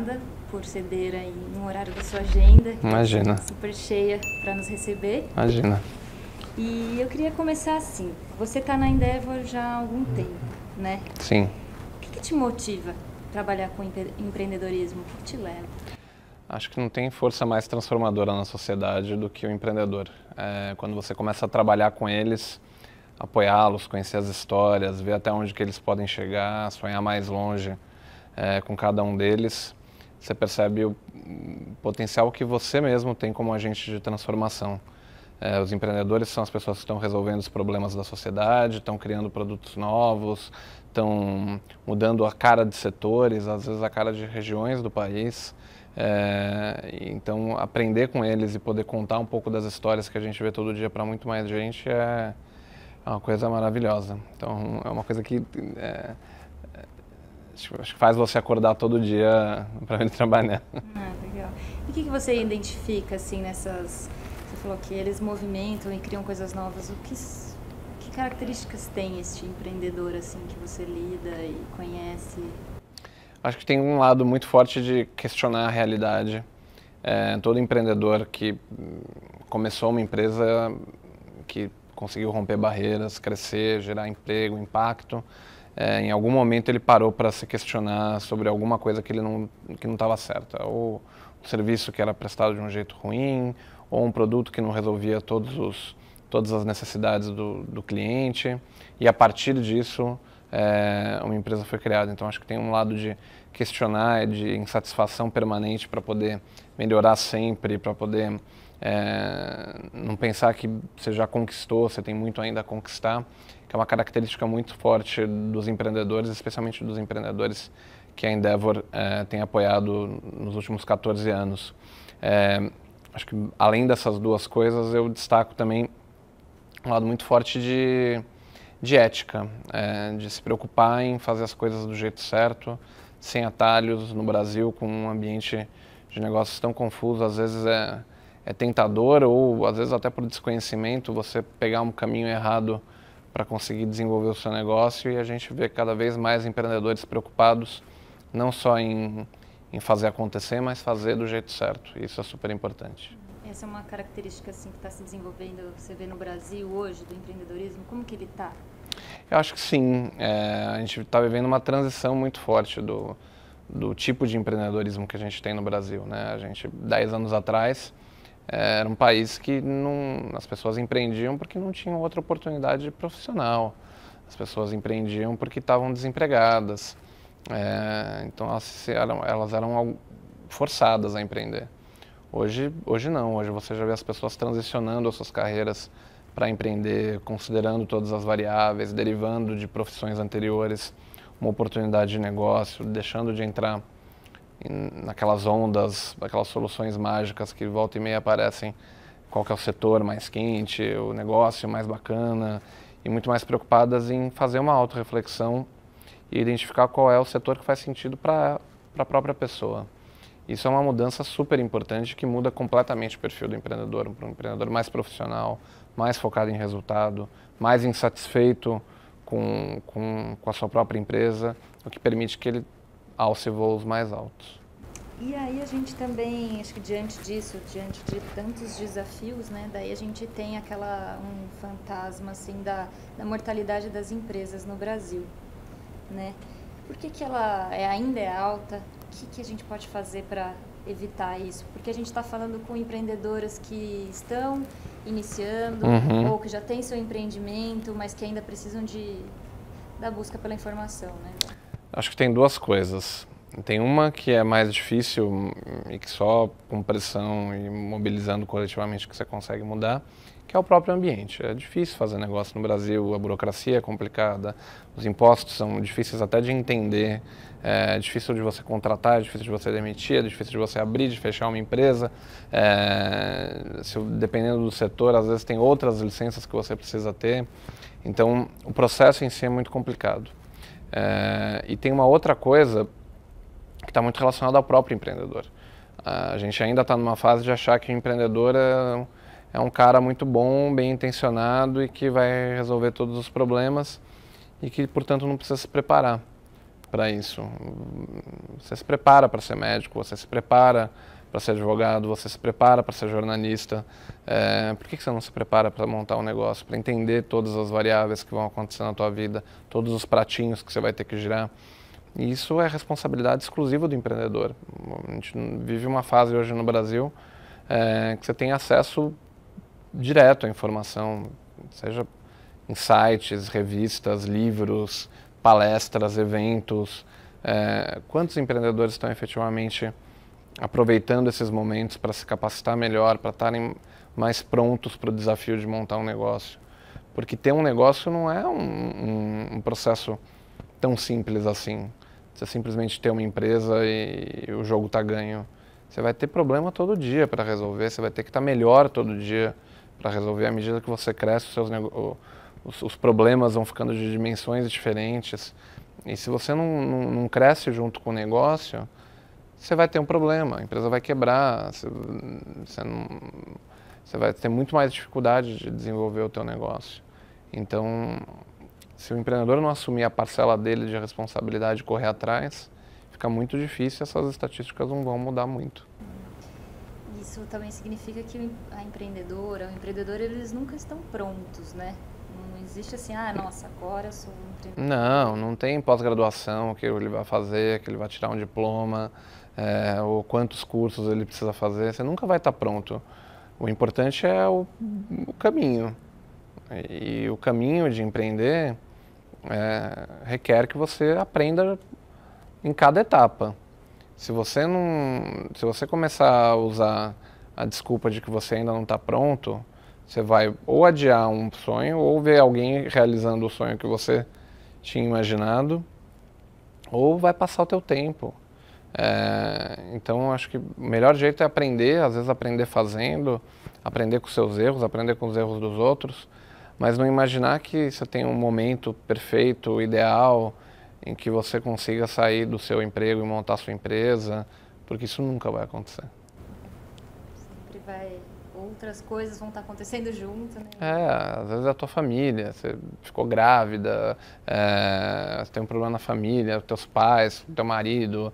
obrigada por ceder aí no horário da sua agenda. Imagina. Super cheia para nos receber. Imagina. E eu queria começar assim. Você está na Endeavor já há algum tempo, né? Sim. O que te motiva a trabalhar com empreendedorismo? O que te leva? Acho que não tem força mais transformadora na sociedade do que o empreendedor. Quando você começa a trabalhar com eles, apoiá-los, conhecer as histórias, ver até onde que eles podem chegar, sonhar mais longe com cada um deles, você percebe o potencial que você mesmo tem como agente de transformação. Os empreendedores são as pessoas que estão resolvendo os problemas da sociedade, estão criando produtos novos, estão mudando a cara de setores, às vezes a cara de regiões do país. Então, aprender com eles e poder contar um pouco das histórias que a gente vê todo dia para muito mais gente é uma coisa maravilhosa. Então, é uma coisa que acho que faz você acordar todo dia para vir trabalhar. Legal. E o que você identifica assim nessas... Você falou que eles movimentam e criam coisas novas. Que características tem este empreendedor assim que você lida e conhece? Acho que tem um lado muito forte de questionar a realidade. Todo empreendedor que começou uma empresa que conseguiu romper barreiras, crescer, gerar emprego, impacto, em algum momento ele parou para se questionar sobre alguma coisa que não estava certa. Ou um serviço que era prestado de um jeito ruim, ou um produto que não resolvia todas as necessidades do cliente. E a partir disso, uma empresa foi criada. Então acho que tem um lado de questionar, de insatisfação permanente para poder melhorar sempre, para poder não pensar que você já conquistou, você tem muito ainda a conquistar, que é uma característica muito forte dos empreendedores, especialmente dos empreendedores que a Endeavor tem apoiado nos últimos 14 anos. Acho que além dessas duas coisas, eu destaco também um lado muito forte de ética, de se preocupar em fazer as coisas do jeito certo, sem atalhos. No Brasil, com um ambiente de negócios tão confuso, às vezes é tentador, ou às vezes até por desconhecimento, você pegar um caminho errado para conseguir desenvolver o seu negócio, e a gente vê cada vez mais empreendedores preocupados não só em fazer acontecer, mas fazer do jeito certo. Isso é super importante. Essa é uma característica assim que está se desenvolvendo, você vê no Brasil hoje, do empreendedorismo, como que ele está? Eu acho que sim. A gente está vivendo uma transição muito forte do tipo de empreendedorismo que a gente tem no Brasil, né? A gente, 10 anos atrás, era um país que as pessoas empreendiam porque não tinham outra oportunidade profissional. As pessoas empreendiam porque estavam desempregadas. Então elas eram forçadas a empreender. Hoje não, hoje você já vê as pessoas transicionando as suas carreiras para empreender, considerando todas as variáveis, derivando de profissões anteriores uma oportunidade de negócio, deixando de entrar naquelas ondas, aquelas soluções mágicas que volta e meia aparecem, qual que é o setor mais quente, o negócio mais bacana, e muito mais preocupadas em fazer uma autorreflexão e identificar qual é o setor que faz sentido para a própria pessoa. Isso é uma mudança super importante que muda completamente o perfil do empreendedor, para um empreendedor mais profissional, mais focado em resultado, mais insatisfeito com a sua própria empresa, o que permite que ele alce voos mais altos. E aí a gente também, acho que diante disso, diante de tantos desafios, né, daí a gente tem um fantasma assim da mortalidade das empresas no Brasil, né? Por que ela ainda é alta? O que a gente pode fazer para evitar isso? Porque a gente está falando com empreendedoras que estão iniciando ou que já têm seu empreendimento, mas que ainda precisam da busca pela informação, né? Acho que tem duas coisas. Tem uma que é mais difícil e que só com pressão e mobilizando coletivamente que você consegue mudar, que é o próprio ambiente. É difícil fazer negócio no Brasil, a burocracia é complicada, os impostos são difíceis até de entender, é difícil de você contratar, é difícil de você demitir, é difícil de você abrir, de fechar uma empresa. Dependendo do setor, às vezes tem outras licenças que você precisa ter. Então, o processo em si é muito complicado. E tem uma outra coisa que está muito relacionada ao próprio empreendedor. A gente ainda está numa fase de achar que o empreendedor é um cara muito bom, bem intencionado e que vai resolver todos os problemas e que, portanto, não precisa se preparar. para isso. Você se prepara para ser médico, você se prepara para ser advogado, você se prepara para ser jornalista. Por que você não se prepara para montar um negócio, para entender todas as variáveis que vão acontecer na tua vida, todos os pratinhos que você vai ter que girar? E isso é responsabilidade exclusiva do empreendedor. A gente vive uma fase hoje no Brasil que você tem acesso direto à informação, seja em sites, revistas, livros, palestras, eventos. Quantos empreendedores estão efetivamente aproveitando esses momentos para se capacitar melhor, para estarem mais prontos para o desafio de montar um negócio? Porque ter um negócio não é um processo tão simples assim. Você simplesmente ter uma empresa e o jogo está ganho. Você vai ter problema todo dia para resolver, você vai ter que estar melhor todo dia para resolver. À medida que você cresce, os problemas vão ficando de dimensões diferentes. E se você não cresce junto com o negócio, você vai ter um problema, a empresa vai quebrar, você vai ter muito mais dificuldade de desenvolver o teu negócio. Então, se o empreendedor não assumir a parcela dele de responsabilidade e correr atrás, fica muito difícil, essas estatísticas não vão mudar muito. Isso também significa que a empreendedora, o empreendedor, eles nunca estão prontos, né? Não existe assim, nossa, agora eu sou um empreendedor. Não tem pós-graduação que ele vai fazer, que ele vai tirar um diploma, ou quantos cursos ele precisa fazer. Você nunca vai estar pronto. O importante é o caminho. E o caminho de empreender requer que você aprenda em cada etapa. Se você começar a usar a desculpa de que você ainda não está pronto, você vai ou adiar um sonho ou ver alguém realizando o sonho que você tinha imaginado, ou vai passar o teu tempo. Então, acho que o melhor jeito é aprender, às vezes aprender fazendo, aprender com seus erros, aprender com os erros dos outros, mas não imaginar que você tem um momento perfeito, ideal, em que você consiga sair do seu emprego e montar sua empresa, porque isso nunca vai acontecer. Sempre outras coisas vão estar acontecendo junto, né? Às vezes é a tua família, você ficou grávida, você tem um problema na família, teus pais, teu marido,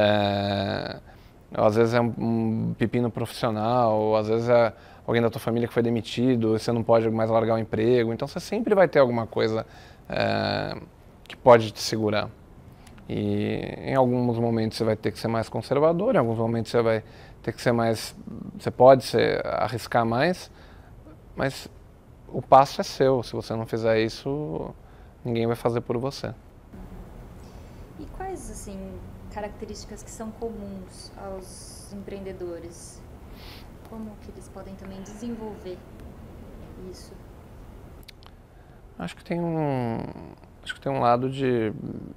às vezes é um pepino profissional, ou às vezes é alguém da tua família que foi demitido, e você não pode mais largar o emprego, então você sempre vai ter alguma coisa que pode te segurar. E em alguns momentos você vai ter que ser mais conservador, em alguns momentos você vai ter que ser mais, você pode arriscar mais, mas o passo é seu. Se você não fizer isso, ninguém vai fazer por você. E quais, assim, características que são comuns aos empreendedores? Como que eles podem também desenvolver isso? Acho que tem um lado de...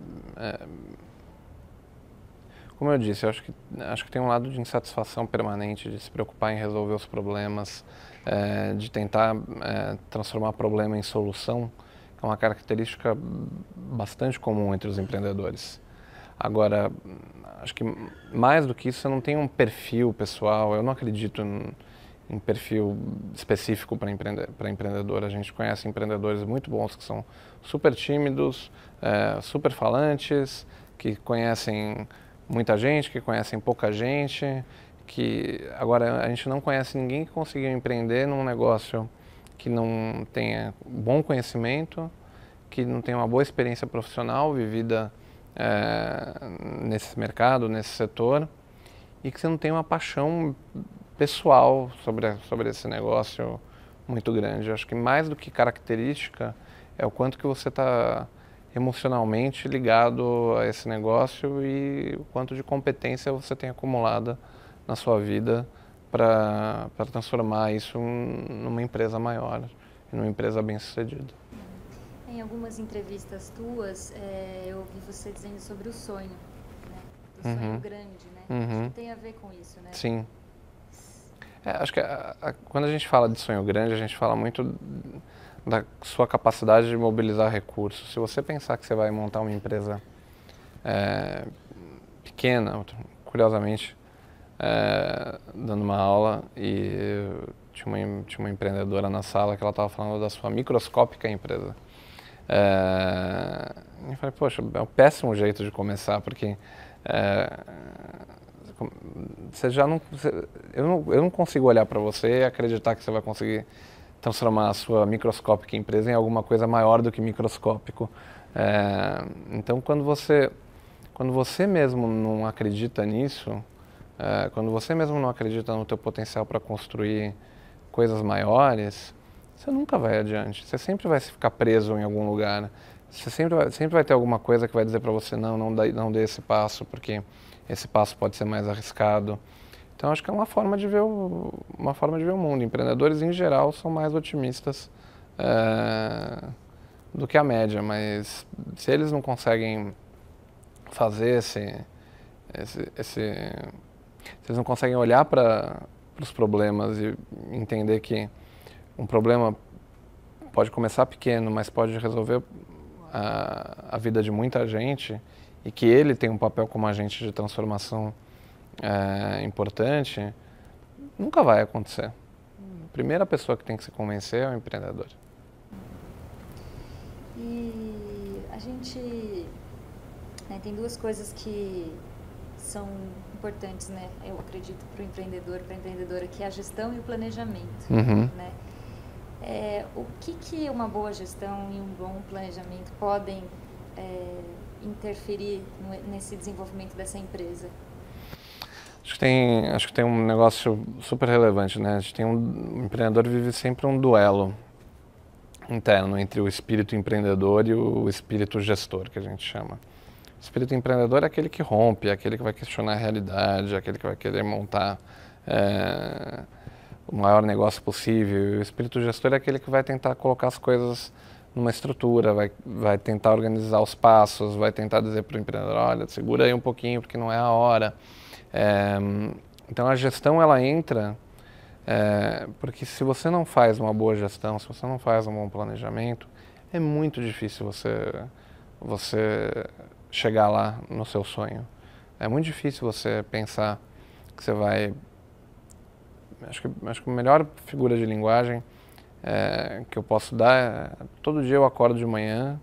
como eu disse, acho que tem um lado de insatisfação permanente, de se preocupar em resolver os problemas, de tentar transformar problema em solução, que é uma característica bastante comum entre os empreendedores. Agora, acho que mais do que isso, você não tem um perfil pessoal. Eu não acredito em perfil específico para empreendedor. A gente conhece empreendedores muito bons que são super tímidos, super falantes, que conhecem muita gente, que conhecem pouca gente, que agora a gente não conhece ninguém que conseguiu empreender num negócio que não tenha bom conhecimento, que não tenha uma boa experiência profissional vivida nesse mercado, nesse setor, e que você não tenha uma paixão pessoal sobre esse negócio muito grande. Eu acho que mais do que característica é o quanto que você está emocionalmente ligado a esse negócio e o quanto de competência você tem acumulada na sua vida para transformar isso numa empresa maior, numa empresa bem-sucedida. Em algumas entrevistas tuas, eu ouvi você dizendo sobre o sonho, né? Do sonho grande, né? Acho que tem a ver com isso, né? Sim. Acho que quando a gente fala de sonho grande, a gente fala muito da sua capacidade de mobilizar recursos. Se você pensar que você vai montar uma empresa pequena, curiosamente, dando uma aula, e tinha uma empreendedora na sala que ela estava falando da sua microscópica empresa. falei, poxa, é um péssimo jeito de começar, porque você já não, eu não consigo olhar para você e acreditar que você vai conseguir transformar a sua microscópica empresa em alguma coisa maior do que microscópico. Então, quando você mesmo não acredita nisso, quando você mesmo não acredita no teu potencial para construir coisas maiores, você nunca vai adiante. Você sempre vai ficar preso em algum lugar. Você sempre vai ter alguma coisa que vai dizer para você, não dê esse passo, porque esse passo pode ser mais arriscado. Então, acho que é uma forma de ver o mundo. Empreendedores, em geral, são mais otimistas do que a média, mas se eles não conseguem fazer se eles não conseguem olhar para os problemas e entender que um problema pode começar pequeno, mas pode resolver a vida de muita gente, e que ele tem um papel como agente de transformação importante, nunca vai acontecer. A primeira pessoa que tem que se convencer é o empreendedor. E a gente tem duas coisas que são importantes, né? Eu acredito, para o empreendedor, para a empreendedora, que é a gestão e o planejamento. Uhum. Né? O que uma boa gestão e um bom planejamento podem interferir nesse desenvolvimento dessa empresa? Acho que tem um negócio super relevante, né? O empreendedor vive sempre um duelo interno entre o espírito empreendedor e o espírito gestor, que a gente chama. O espírito empreendedor é aquele que rompe, é aquele que vai questionar a realidade, é aquele que vai querer montar o maior negócio possível. E o espírito gestor é aquele que vai tentar colocar as coisas numa estrutura, vai tentar organizar os passos, vai tentar dizer para o empreendedor, olha, segura aí um pouquinho porque não é a hora. Então a gestão, ela entra porque se você não faz uma boa gestão, se você não faz um bom planejamento, é muito difícil você chegar lá no seu sonho. É muito difícil você pensar que você vai... Acho que a melhor figura de linguagem que eu posso dar é, todo dia eu acordo de manhã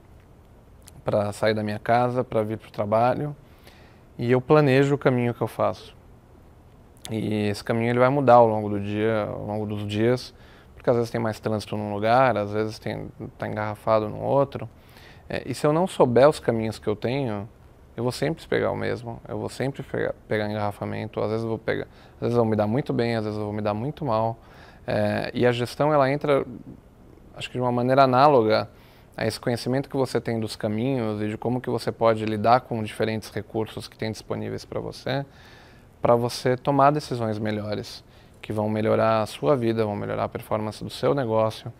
para sair da minha casa, para vir para o trabalho, e eu planejo o caminho que eu faço. E esse caminho ele vai mudar ao longo do dia, ao longo dos dias, porque às vezes tem mais trânsito num lugar, às vezes está engarrafado no outro. E se eu não souber os caminhos que eu tenho, eu vou sempre pegar o mesmo, eu vou sempre pegar engarrafamento, às vezes eu vou me dar muito bem, às vezes eu vou me dar muito mal. E a gestão, ela entra, acho que de uma maneira análoga a esse conhecimento que você tem dos caminhos e de como que você pode lidar com diferentes recursos que tem disponíveis para você tomar decisões melhores, que vão melhorar a sua vida, vão melhorar a performance do seu negócio.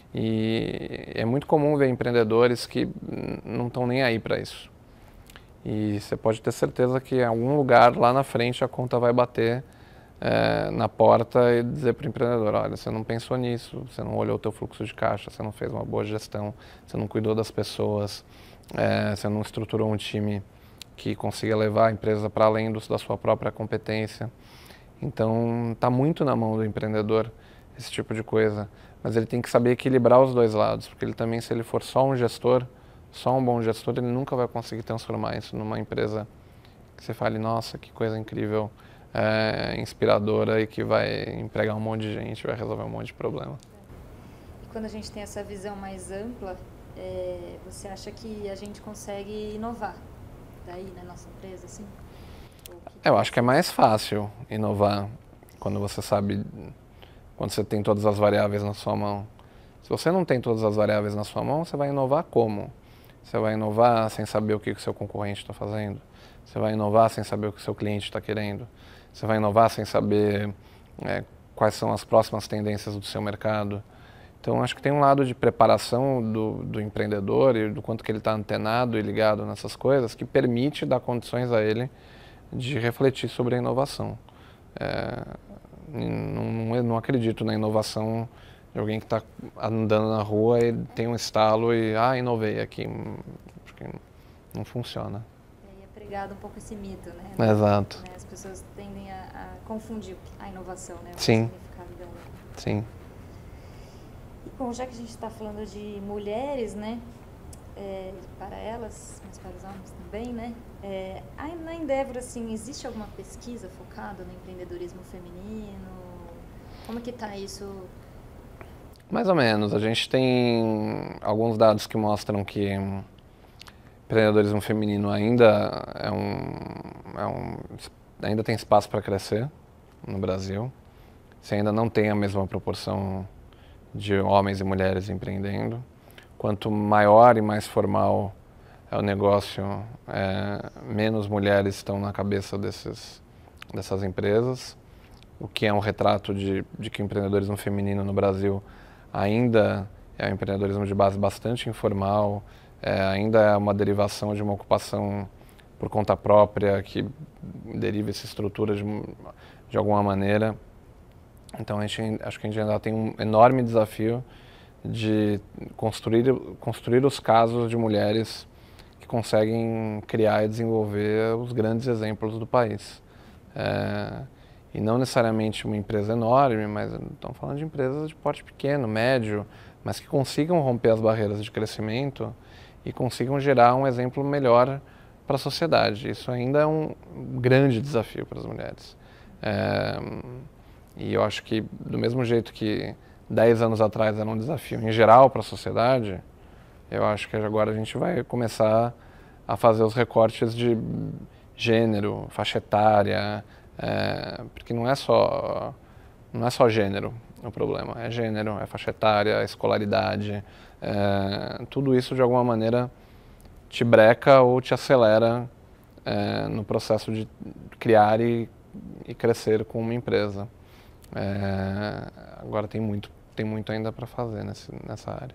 E é muito comum ver empreendedores que não estão nem aí para isso. E você pode ter certeza que em algum lugar lá na frente a conta vai bater na porta e dizer para o empreendedor, olha, você não pensou nisso, você não olhou o teu fluxo de caixa, você não fez uma boa gestão, você não cuidou das pessoas, você não estruturou um time que consiga levar a empresa para além da sua própria competência. Então, está muito na mão do empreendedor esse tipo de coisa. Mas ele tem que saber equilibrar os dois lados, porque ele também, se ele for só um gestor, só um bom gestor, ele nunca vai conseguir transformar isso numa empresa que você fale, nossa, que coisa incrível, inspiradora e que vai empregar um monte de gente, vai resolver um monte de problema. E quando a gente tem essa visão mais ampla, você acha que a gente consegue inovar daí na nossa empresa, assim? Eu acho que é mais fácil inovar quando você sabe, quando você tem todas as variáveis na sua mão. Se você não tem todas as variáveis na sua mão, você vai inovar como? Você vai inovar sem saber o que o seu concorrente está fazendo? Você vai inovar sem saber o que o seu cliente está querendo? Você vai inovar sem saber quais são as próximas tendências do seu mercado? Então, acho que tem um lado de preparação do empreendedor e do quanto que ele está antenado e ligado nessas coisas que permite dar condições a ele de refletir sobre a inovação. Não acredito na inovação de alguém que está andando na rua e tem um estalo e, inovei aqui, porque não funciona. E é pregado um pouco esse mito, né? Exato. As pessoas tendem a confundir a inovação, né? O Sim. significado dela. Sim. E, bom, já que a gente está falando de mulheres, né? para elas, mas para os homens também, né? Na Endeavor, assim, existe alguma pesquisa focada no empreendedorismo feminino? Como que está isso? Mais ou menos. A gente tem alguns dados que mostram que empreendedorismo feminino ainda tem espaço para crescer no Brasil. Você ainda não tem a mesma proporção de homens e mulheres empreendendo. Quanto maior e mais formal é o negócio, menos mulheres estão na cabeça dessas empresas, o que é um retrato de que o empreendedorismo feminino no Brasil ainda é um empreendedorismo de base bastante informal, ainda é uma derivação de uma ocupação por conta própria que deriva essa estrutura de alguma maneira. Então acho que a gente ainda tem um enorme desafio de construir os casos de mulheres que conseguem criar e desenvolver os grandes exemplos do país. E não necessariamente uma empresa enorme, mas estamos falando de empresas de porte pequeno, médio, mas que consigam romper as barreiras de crescimento e consigam gerar um exemplo melhor para a sociedade. Isso ainda é um grande desafio para as mulheres. E eu acho que, do mesmo jeito que 10 anos atrás era um desafio em geral para a sociedade, eu acho que agora a gente vai começar a fazer os recortes de gênero, faixa etária, porque não é só gênero o problema, é gênero, é faixa etária, é escolaridade, tudo isso de alguma maneira te breca ou te acelera no processo de criar e crescer com uma empresa. Agora tem muito ainda para fazer nessa área.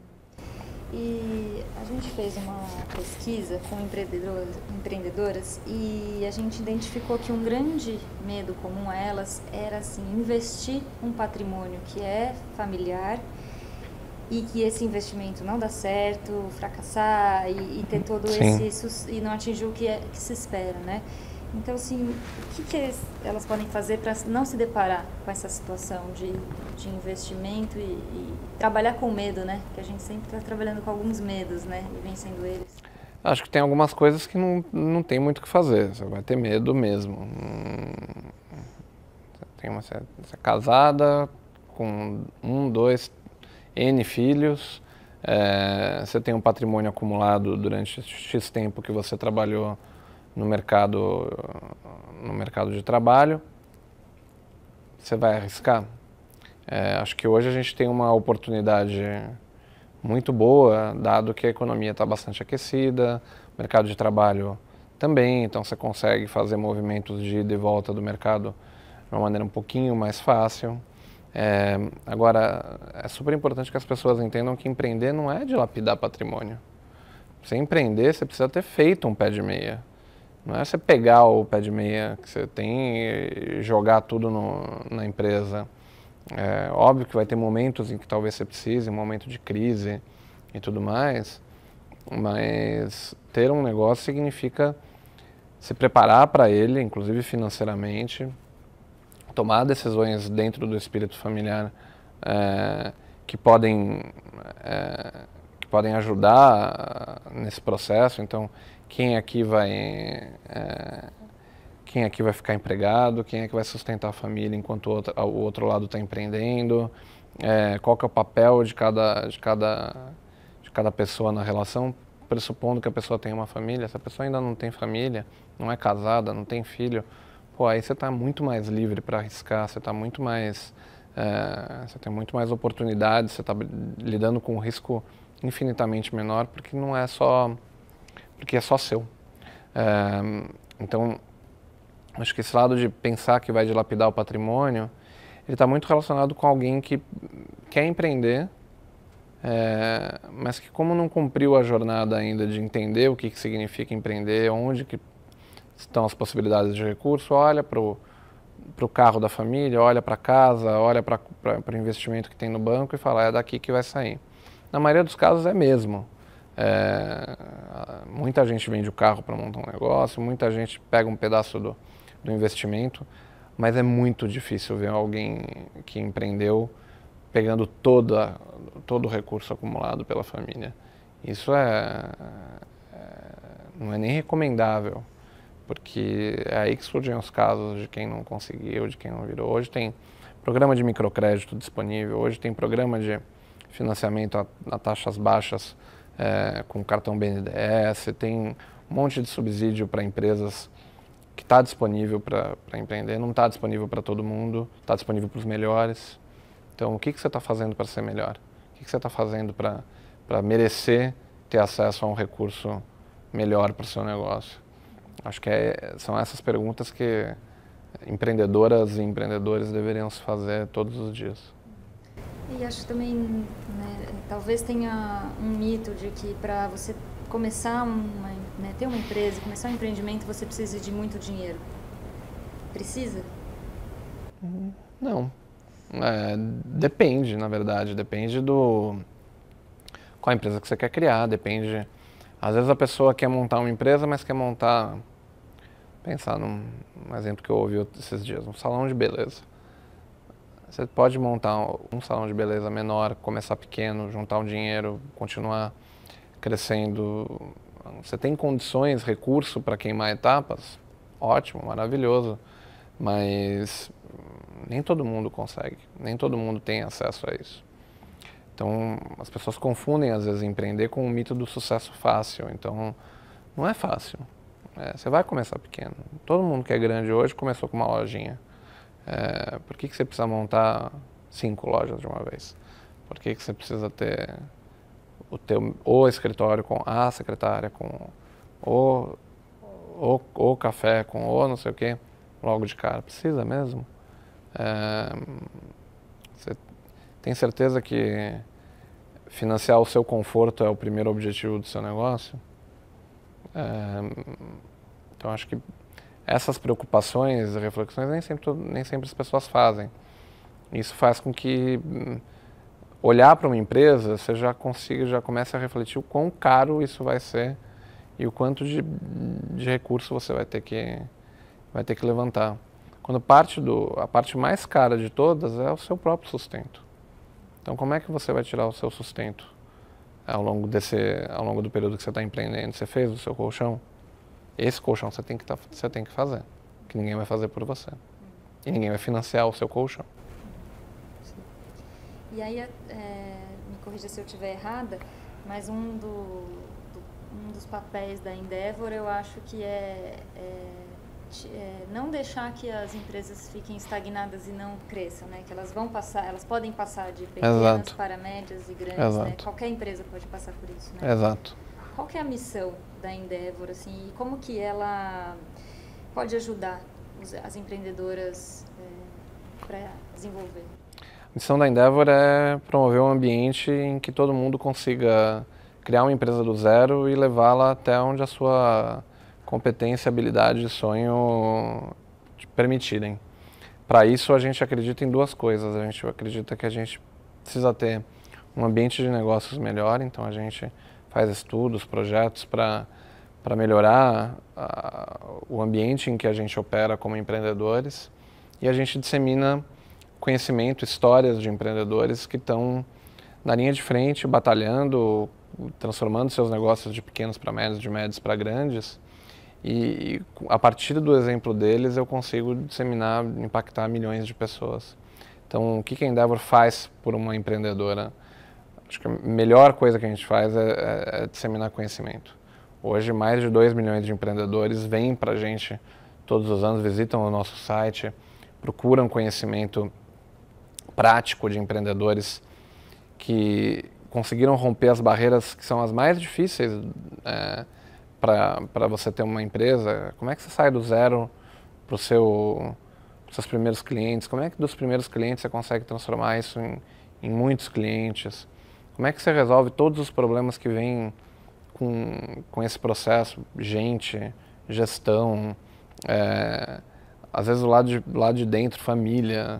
E a gente fez uma pesquisa com empreendedoras e a gente identificou que um grande medo comum a elas era assim, investir um patrimônio que é familiar e que esse investimento não dá certo, fracassar e ter todo esse e não atingir o que se espera, né? Então, assim, o que elas podem fazer para não se deparar com essa situação de investimento e trabalhar com medo, né? Que a gente sempre está trabalhando com alguns medos, né? E vencendo eles. Acho que tem algumas coisas que não tem muito o que fazer. Você vai ter medo mesmo. Você é casada com 1, 2, N filhos. Você tem um patrimônio acumulado durante X tempo que você trabalhou no mercado de trabalho, você vai arriscar? Acho que hoje a gente tem uma oportunidade muito boa, dado que a economia está bastante aquecida, o mercado de trabalho também, então você consegue fazer movimentos de ida e volta do mercado de uma maneira um pouquinho mais fácil. Agora, é super importante que as pessoas entendam que empreender não é dilapidar patrimônio. Para você empreender, você precisa ter feito um pé de meia. Não é você pegar o pé de meia que você tem e jogar tudo na empresa. Óbvio que vai ter momentos em que talvez você precise, um momento de crise e tudo mais, mas ter um negócio significa se preparar para ele, inclusive financeiramente, tomar decisões dentro do espírito familiar que podem ajudar nesse processo. Então, quem aqui vai ficar empregado, quem é que vai sustentar a família enquanto o outro lado está empreendendo, qual que é o papel de cada pessoa na relação, pressupondo que a pessoa tem uma família. Se a pessoa ainda não tem família, não é casada, não tem filho, aí você está muito mais livre para arriscar, você tem muito mais oportunidades, você está lidando com um risco infinitamente menor, porque é só seu. Então, acho que esse lado de pensar que vai dilapidar o patrimônio, ele está muito relacionado com alguém que quer empreender, mas que, como não cumpriu a jornada ainda de entender o que significa empreender, onde que estão as possibilidades de recurso, olha para o carro da família, olha para casa, olha para o investimento que tem no banco e fala, é daqui que vai sair. Na maioria dos casos é mesmo. Muita gente vende o carro para montar um negócio, muita gente pega um pedaço do investimento, mas é muito difícil ver alguém que empreendeu pegando todo o recurso acumulado pela família Isso não é nem recomendável, porque é aí que surgem os casos de quem não conseguiu, de quem não virou. Hoje tem programa de microcrédito disponível, hoje tem programa de financiamento a taxas baixas com cartão BNDES, tem um monte de subsídio para empresas que está disponível para empreender, não está disponível para todo mundo, está disponível para os melhores. Então, o que você está fazendo para ser melhor? O que você está fazendo para merecer ter acesso a um recurso melhor para o seu negócio? Acho que são essas perguntas que empreendedoras e empreendedores deveriam se fazer todos os dias. E acho também, né, talvez tenha um mito de que para você começar ter uma empresa, começar um empreendimento, você precisa de muito dinheiro. Precisa? Não. Depende, na verdade. Depende qual a empresa que você quer criar, depende. Às vezes a pessoa quer montar uma empresa, mas quer montar, pensar num exemplo que eu ouvi esses dias, um salão de beleza. Você pode montar um salão de beleza menor, começar pequeno, juntar um dinheiro, continuar crescendo. Você tem condições, recurso para queimar etapas? Ótimo, maravilhoso. Mas nem todo mundo consegue, nem todo mundo tem acesso a isso. Então, as pessoas confundem, às vezes, empreender com o mito do sucesso fácil. Então, não é fácil. Você vai começar pequeno. Todo mundo que é grande hoje começou com uma lojinha. Por que você precisa montar 5 lojas de uma vez? Por que você precisa ter o escritório com a secretária, com o café, com o não sei o quê, logo de cara? Precisa mesmo? Você tem certeza que financiar o seu conforto é o primeiro objetivo do seu negócio? Então, acho que essas preocupações e reflexões nem sempre as pessoas fazem. Isso faz com que olhar para uma empresa, você já comece a refletir o quão caro isso vai ser e o quanto de recurso você vai ter que levantar. Quando a parte mais cara de todas é o seu próprio sustento. Então, como é que você vai tirar o seu sustento ao longo do período que você está empreendendo? Você fez o seu colchão? Esse colchão você tem que fazer, que ninguém vai fazer por você. E ninguém vai financiar o seu colchão. E aí, me corrija se eu estiver errada, mas um dos papéis da Endeavor, eu acho que não deixar que as empresas fiquem estagnadas e não cresçam, né? Que elas podem passar de pequenas Exato. para médias e grandes, Exato. né? Qualquer empresa pode passar por isso, né? Exato. Qual que é a missão da Endeavor, assim, e como que ela pode ajudar as empreendedoras para desenvolver? A missão da Endeavor é promover um ambiente em que todo mundo consiga criar uma empresa do zero e levá-la até onde a sua competência, habilidade e sonho te permitirem. Para isso, a gente acredita em duas coisas. A gente acredita que a gente precisa ter um ambiente de negócios melhor, então a gente faz estudos, projetos para melhorar o ambiente em que a gente opera como empreendedores, e a gente dissemina conhecimento, histórias de empreendedores que estão na linha de frente, batalhando, transformando seus negócios de pequenos para médios, de médios para grandes, e a partir do exemplo deles eu consigo disseminar, impactar milhões de pessoas. Então, o que a Endeavor faz por uma empreendedora? Acho que a melhor coisa que a gente faz é disseminar conhecimento. Hoje, mais de 2 milhões de empreendedores vêm para a gente todos os anos, visitam o nosso site, procuram conhecimento prático de empreendedores que conseguiram romper as barreiras que são as mais difíceis para você ter uma empresa. Como é que você sai do zero para os seus primeiros clientes? Como é que dos primeiros clientes você consegue transformar isso em muitos clientes? Como é que você resolve todos os problemas que vêm com esse processo? Gente, gestão, às vezes o lado de dentro, família,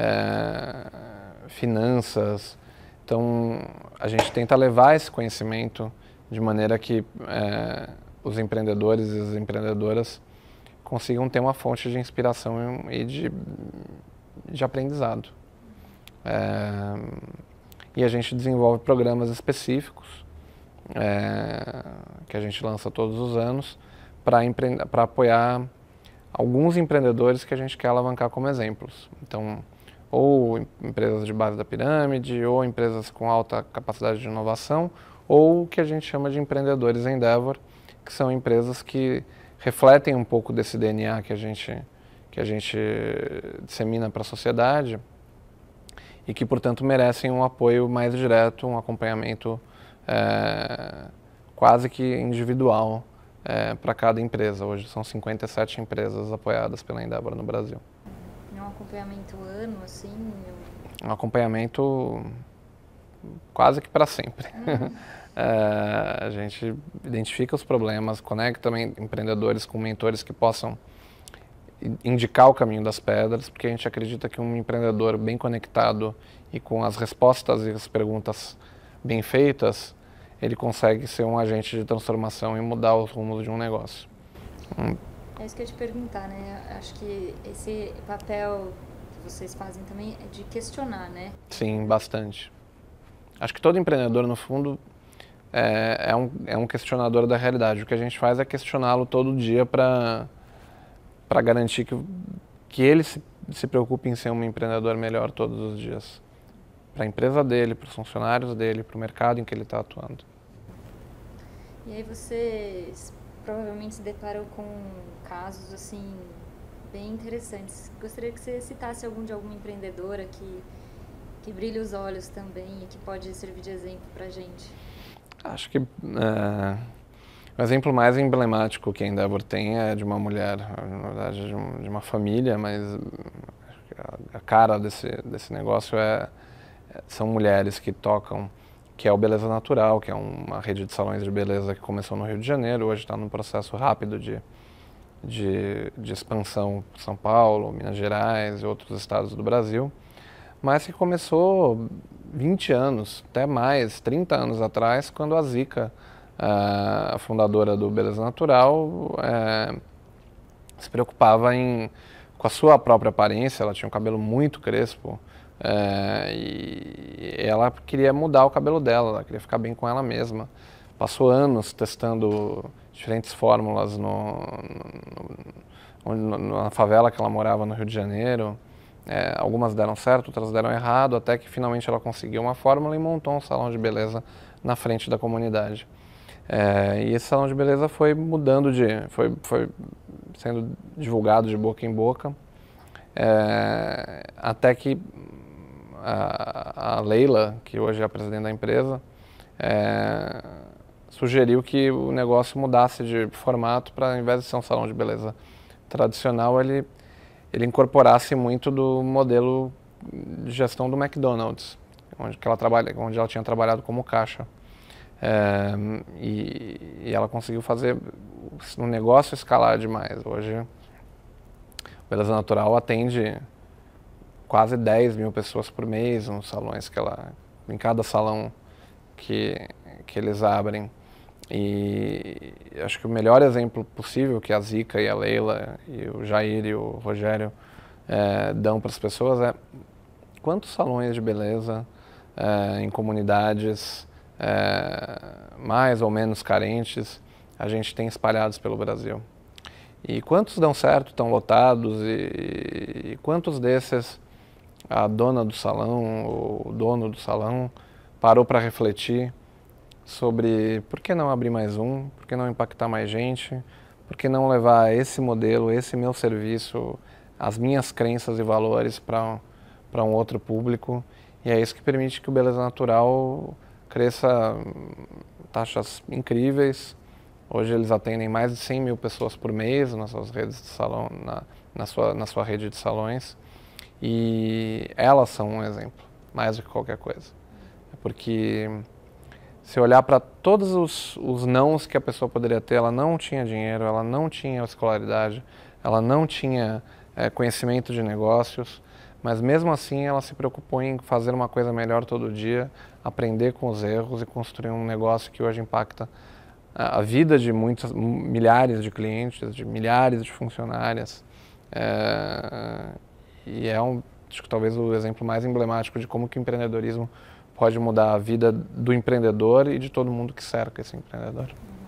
finanças. Então, a gente tenta levar esse conhecimento de maneira que os empreendedores e as empreendedoras consigam ter uma fonte de inspiração e de aprendizado. E a gente desenvolve programas específicos que a gente lança todos os anos para apoiar alguns empreendedores que a gente quer alavancar como exemplos. Então, ou empresas de base da pirâmide, ou empresas com alta capacidade de inovação, ou o que a gente chama de empreendedores Endeavor, que são empresas que refletem um pouco desse DNA que a gente dissemina para a sociedade e que, portanto, merecem um apoio mais direto, um acompanhamento quase que individual para cada empresa. Hoje são 57 empresas apoiadas pela Endeavor no Brasil. É um acompanhamento ano, assim? Um acompanhamento quase que para sempre. A gente identifica os problemas, conecta também empreendedores com mentores que possam indicar o caminho das pedras, porque a gente acredita que um empreendedor bem conectado e com as respostas e as perguntas bem feitas, ele consegue ser um agente de transformação e mudar os rumos de um negócio. É isso que eu ia te perguntar, né? Acho que esse papel que vocês fazem também é de questionar, né? Sim, bastante. Acho que todo empreendedor, no fundo, é um questionador da realidade. O que a gente faz é questioná-lo todo dia para garantir que ele se preocupe em ser um empreendedor melhor todos os dias. Para a empresa dele, para os funcionários dele, para o mercado em que ele está atuando. E aí vocês provavelmente se deparam com casos assim bem interessantes. Gostaria que você citasse alguma empreendedora que brilha os olhos também e que pode servir de exemplo para a gente. Acho que o exemplo mais emblemático que a Endeavor tem é de uma mulher, na verdade de uma família, mas a cara desse negócio são mulheres que tocam, que é o Beleza Natural, que é uma rede de salões de beleza que começou no Rio de Janeiro, hoje está num processo rápido de expansão para São Paulo, Minas Gerais e outros estados do Brasil, mas que começou 20 anos, até mais, 30 anos atrás, quando a Zica, a fundadora do Beleza Natural, se preocupava com a sua própria aparência. Ela tinha um cabelo muito crespo, e ela queria mudar o cabelo dela, ela queria ficar bem com ela mesma. Passou anos testando diferentes fórmulas na favela que ela morava no Rio de Janeiro. Algumas deram certo, outras deram errado, até que finalmente ela conseguiu uma fórmula e montou um salão de beleza na frente da comunidade. E esse salão de beleza foi mudando, foi sendo divulgado de boca em boca, até que a Leila, que hoje é a presidente da empresa, sugeriu que o negócio mudasse de formato para, ao invés de ser um salão de beleza tradicional, ele incorporasse muito do modelo de gestão do McDonald's, onde ela tinha trabalhado como caixa. E ela conseguiu fazer o negócio escalar demais. Hoje, o Beleza Natural atende quase 10 mil pessoas por mês nos salões em cada salão que eles abrem. E acho que o melhor exemplo possível que a Zica e a Leila e o Jair e o Rogério dão para as pessoas é quantos salões de beleza em comunidades mais ou menos carentes a gente tem espalhados pelo Brasil. E quantos dão certo, estão lotados, e quantos desses a dona do salão, ou o dono do salão, parou para refletir sobre por que não abrir mais um, por que não impactar mais gente, por que não levar esse modelo, esse meu serviço, as minhas crenças e valores para um outro público. E é isso que permite que o Beleza Natural cresça taxas incríveis. Hoje eles atendem mais de 100 mil pessoas por mês nas suas redes de salão, na sua rede de salões. E elas são um exemplo, mais do que qualquer coisa. Porque se olhar para todos os nãos que a pessoa poderia ter, ela não tinha dinheiro, ela não tinha escolaridade, ela não tinha conhecimento de negócios, mas mesmo assim ela se preocupou em fazer uma coisa melhor todo dia, aprender com os erros e construir um negócio que hoje impacta a vida de milhares de clientes, de milhares de funcionárias. E acho que talvez o exemplo mais emblemático de como que o empreendedorismo pode mudar a vida do empreendedor e de todo mundo que cerca esse empreendedor.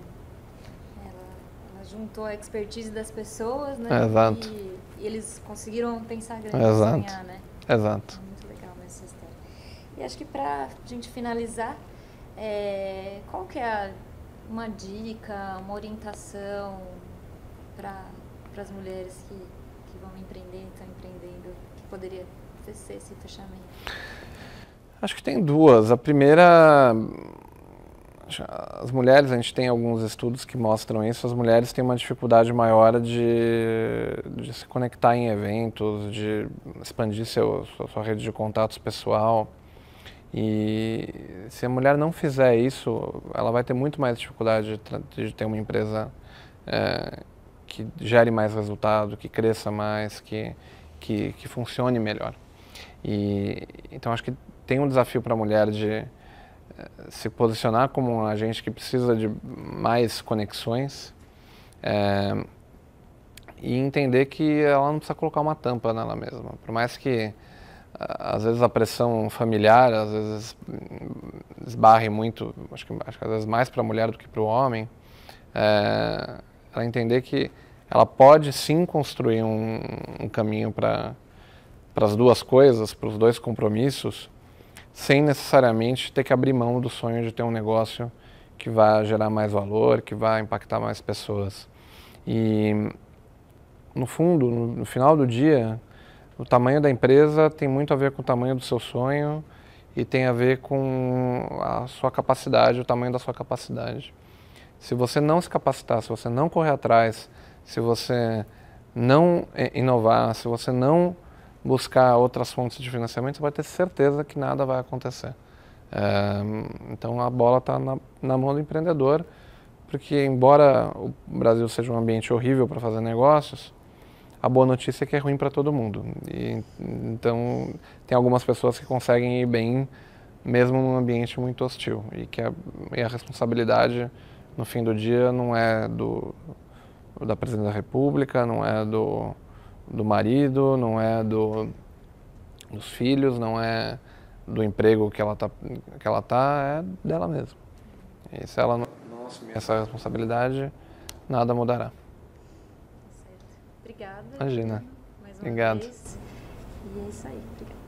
Ela juntou a expertise das pessoas, né? Exato. E eles conseguiram pensar grande, Exato. sonhar, né? Exato. Muito legal essa história. E acho que para a gente finalizar, qual que é uma dica, uma orientação para as mulheres que vão empreender, estão empreendendo, que poderia ser esse fechamento? Acho que tem duas. A primeira, as mulheres, a gente tem alguns estudos que mostram isso, as mulheres têm uma dificuldade maior de se conectar em eventos, de expandir sua rede de contatos pessoal. E se a mulher não fizer isso, ela vai ter muito mais dificuldade de ter uma empresa que gere mais resultado, que cresça mais, que funcione melhor. Então acho que tem um desafio para a mulher de se posicionar como um agente que precisa de mais conexões e entender que ela não precisa colocar uma tampa nela mesma. Por mais que às vezes a pressão familiar, às vezes esbarre muito, acho que às vezes mais para a mulher do que para o homem, ela entender que ela pode sim construir um caminho para as duas coisas, para os dois compromissos, sem necessariamente ter que abrir mão do sonho de ter um negócio que vai gerar mais valor, que vai impactar mais pessoas. E no fundo, no final do dia, o tamanho da empresa tem muito a ver com o tamanho do seu sonho e tem a ver com a sua capacidade, o tamanho da sua capacidade. Se você não se capacitar, se você não correr atrás, se você não inovar, se você não buscar outras fontes de financiamento, você vai ter certeza que nada vai acontecer. Então a bola está na mão do empreendedor, porque embora o Brasil seja um ambiente horrível para fazer negócios, a boa notícia é que é ruim para todo mundo. Então tem algumas pessoas que conseguem ir bem mesmo num ambiente muito hostil e a responsabilidade no fim do dia não é da Presidente da República, não é do marido, não é dos filhos, não é do emprego que ela tá, é dela mesma. E se ela não assumir essa responsabilidade, nada mudará. Certo. Obrigada. Imagina. Mais uma Obrigado. vez. E é isso aí. Obrigada.